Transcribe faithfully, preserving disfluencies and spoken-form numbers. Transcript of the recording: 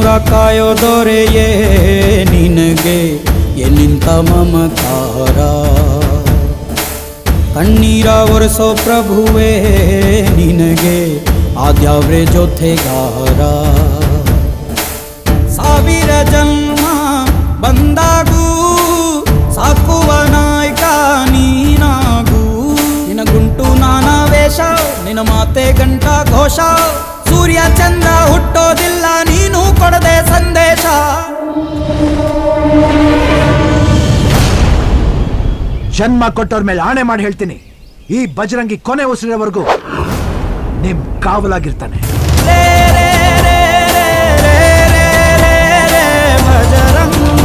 ಕಾಯೋ ದೊರೆಯೇ ನಿನಗೆ ಎನ್ನಿಂತ ಮಮಕಾರ ಕಣ್ಣೀರ ಒರೆಸೋ ಪ್ರಭುವೇ ನಿನಗೆ ಆದ್ಯಾವ್ರೆ ಜೊತೆಗಾರ ಸಾವಿರ ಜನ್ಮ ಬಂದಾಗೂ ಸಾಕುವ ನಾಯಕ ನೀನಾಗೂ ನಿನ ಗುಂಟು ನಾನಾ ವೇಷ ನಿನ ಮಾತೆ ಗಂಟ ಘೋಷ ಸೂರ್ಯ ಚಂದ್ರ ಹುಟ್ಟೋದಿಲ್ಲ ನೀನು ಕೊಡದೆ ಸಂದೇಶ ಜನ್ಮ ಕೊಟ್ಟವ್ರ ಮೇಲೆ ಆಣೆ ಮಾಡಿ ಹೇಳ್ತೀನಿ ಈ ಬಜರಂಗಿ ಕೊನೆ ಉಸಿರೋವರೆಗೂ ನಿಮ್ ಕಾವಲಾಗಿರ್ತಾನೆ ಬಜರಂಗ